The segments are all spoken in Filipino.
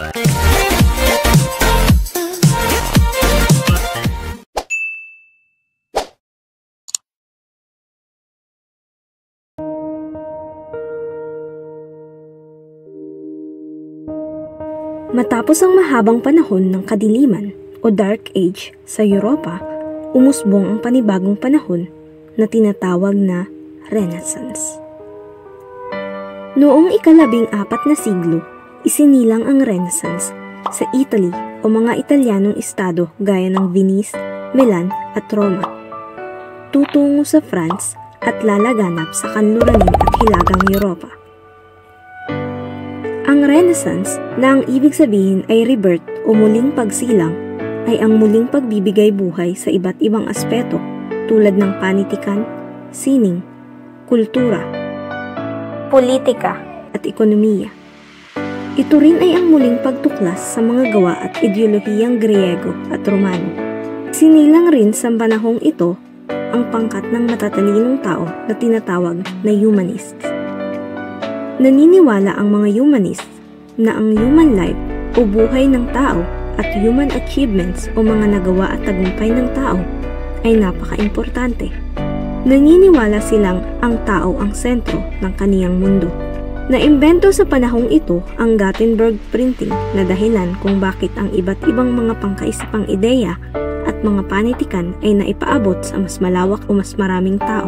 Matapos ang mahabang panahon ng kadiliman o Dark Age sa Europa, umusbong ang panibagong panahon na tinatawag na Renaissance. Noong ika-14 na siglo, isinilang ang Renaissance sa Italy o mga Italianong estado gaya ng Venice, Milan at Roma, tutungo sa France at lalaganap sa kanluranin at hilagang Europa. Ang Renaissance, na ang ibig sabihin ay rebirth o muling pagsilang, ay ang muling pagbibigay buhay sa iba't ibang aspeto tulad ng panitikan, sining, kultura, politika, at ekonomiya. Ito rin ay ang muling pagtuklas sa mga gawa at ideolohiyang Griego at Romano. Sinilang rin sa panahong ito ang pangkat ng matatalinong tao na tinatawag na humanists. Naniniwala ang mga humanists na ang human life o buhay ng tao at human achievements o mga nagawa at tagumpay ng tao ay napaka-importante. Naniniwala silang ang tao ang sentro ng kaniyang mundo. Naimbento sa panahong ito ang Gutenberg printing na dahilan kung bakit ang iba't ibang mga pangkaisipang ideya at mga panitikan ay naipaabot sa mas malawak o mas maraming tao.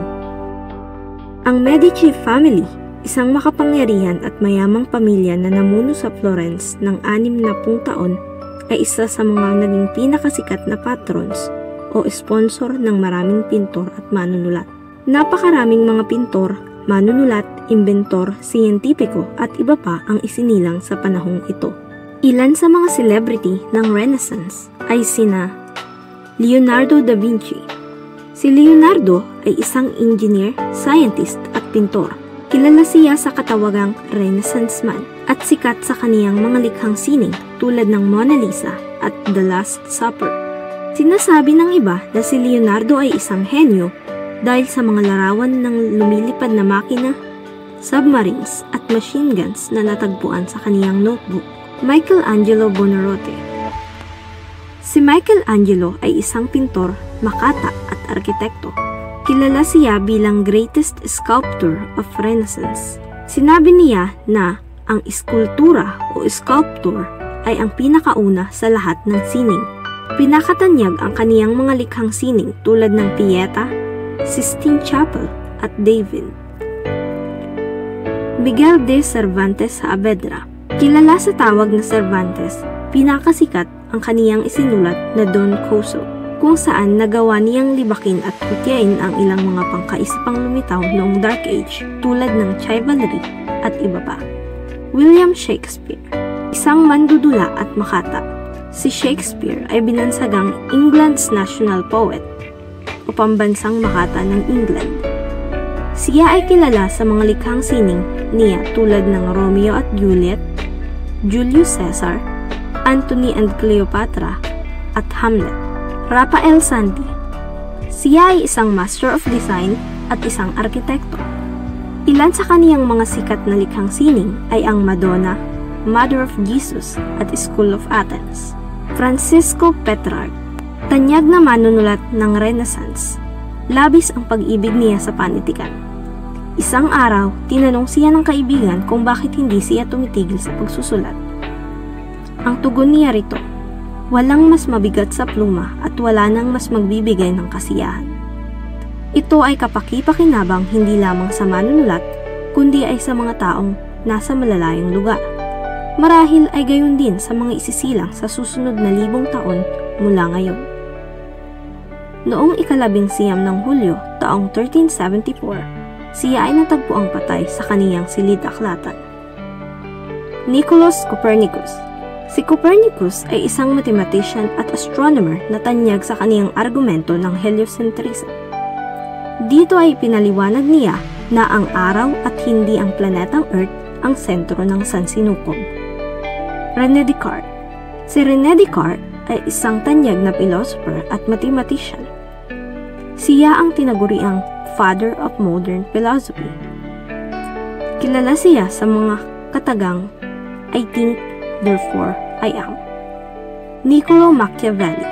Ang Medici family, isang makapangyarihan at mayamang pamilya na namuno sa Florence ng 60 taon, ay isa sa mga naging pinakasikat na patrons o sponsor ng maraming pintor at manunulat. Napakaraming mga pintor, manunulat, inventor, siyentipiko at iba pa ang isinilang sa panahong ito. Ilan sa mga celebrity ng Renaissance ay sina Leonardo da Vinci. Si Leonardo ay isang engineer, scientist at pintor. Kilala siya sa katawagang Renaissance Man at sikat sa kaniyang mga likhang sining tulad ng Mona Lisa at The Last Supper. Sinasabi ng iba na si Leonardo ay isang henyo dahil sa mga larawan ng lumilipad na makina, submarines at machine guns na natagpuan sa kaniyang notebook. Michelangelo Buonarroti. Si Michelangelo ay isang pintor, makata at arkitekto. Kilala siya bilang greatest sculptor of Renaissance. Sinabi niya na ang eskultura o sculptor ay ang pinakauna sa lahat ng sining. Pinakatanyag ang kaniyang mga likhang sining tulad ng Pieta, Sistine Chapel at David. Miguel de Cervantes Saavedra. Kilala sa tawag na Cervantes, pinakasikat ang kaniyang isinulat na Don Quijote, kung saan nagawa niyang libakin at kutyain ang ilang mga pangkaisipang lumitaw noong Dark Age tulad ng chivalry at iba pa. William Shakespeare, isang mandudula at makata. Si Shakespeare ay binansagang England's national poet o pambansang makata ng England. Siya ay kilala sa mga likhang sining niya tulad ng Romeo at Juliet, Julius Caesar, Antony and Cleopatra at Hamlet. Rafael Santi. Siya ay isang Master of Design at isang arkitekto. Ilan sa kaniyang mga sikat na likhang sining ay ang Madonna, Mother of Jesus at School of Athens. Francisco Petrarch. Tanyag na manunulat ng Renaissance. Labis ang pag-ibig niya sa panitikan. Isang araw, tinanong siya ng kaibigan kung bakit hindi siya tumitigil sa pagsusulat. Ang tugon niya rito, walang mas mabigat sa pluma at wala nang mas magbibigay ng kasiyahan. Ito ay kapaki-pakinabang hindi lamang sa manunulat, kundi ay sa mga taong nasa malalayong lugar. Marahil ay gayon din sa mga isisilang sa susunod na 1,000 taon mula ngayon. Noong ika-19 ng Hulyo taong 1374, siya ay natagpuang patay sa kaniyang silid-aklatan. Nicolaus Copernicus. Si Copernicus ay isang mathematician at astronomer na tanyag sa kaniyang argumento ng heliocentrism. Dito ay pinaliwanag niya na ang araw at hindi ang planetang Earth ang sentro ng sansinukob. René Descartes. Si René Descartes ay isang tanyag na philosopher at mathematician. Siya ang tinaguriang Father of Modern Philosophy. Kilala siya sa mga katagang I think, therefore ay ang Niccolo Machiavelli.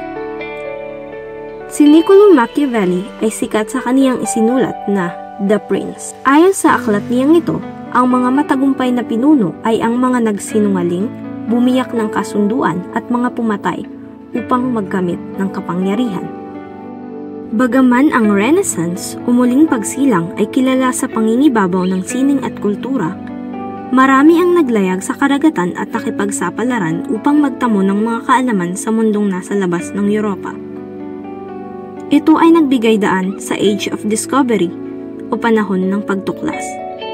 Si Niccolo Machiavelli ay sikat sa kaniyang isinulat na The Prince. Ayon sa aklat niyang ito, ang mga matagumpay na pinuno ay ang mga nagsinungaling, bumiyak ng kasunduan at mga pumatay upang magkamit ng kapangyarihan. Bagaman ang Renaissance o muling pagsilang ay kilala sa pangingibabaw ng sining at kultura, marami ang naglayag sa karagatan at nakipagsapalaran upang magtamo ng mga kaalaman sa mundong nasa labas ng Europa. Ito ay nagbigay daan sa Age of Discovery o panahon ng pagtuklas.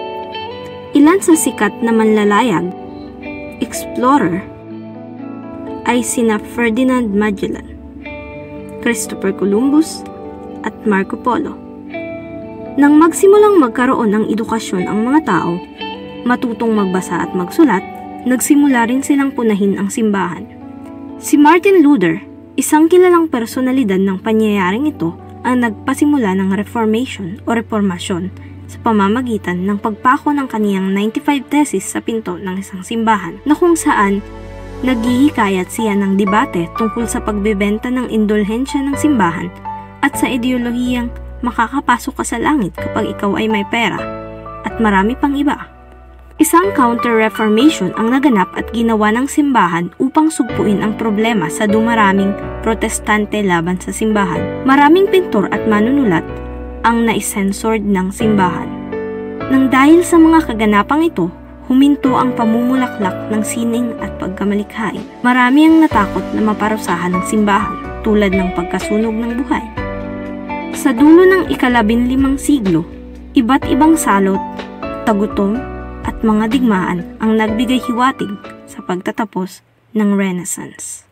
Ilan sa sikat na manlalayag, explorer, ay sina Ferdinand Magellan, Christopher Columbus, at Marco Polo. Nang magsimulang magkaroon ng edukasyon ang mga tao, matutong magbasa at magsulat, nagsimula rin silang punahin ang simbahan. Si Martin Luther, isang kilalang personalidad ng pangyayaring ito, ang nagpasimula ng Reformation o Reformasyon sa pamamagitan ng pagpako ng kaniyang 95 thesis sa pinto ng isang simbahan na kung saan naghihikayat siya ng debate tungkol sa pagbebenta ng indulhensya ng simbahan at sa ideolohiyang makakapasok ka sa langit kapag ikaw ay may pera at marami pang iba. Isang counter-reformation ang naganap at ginawa ng simbahan upang sugpuin ang problema sa dumaraming protestante laban sa simbahan. Maraming pintor at manunulat ang naisensored ng simbahan. Nang dahil sa mga kaganapang ito, huminto ang pamumulaklak ng sining at pagkamalikhain. Marami ang natakot na maparusahan ng simbahan tulad ng pagkasunog ng buhay. Sa dulo ng ika-15 siglo, iba't ibang salot, tagutom, at mga digmaan ang nagbigay hiwatig sa pagtatapos ng Renaissance.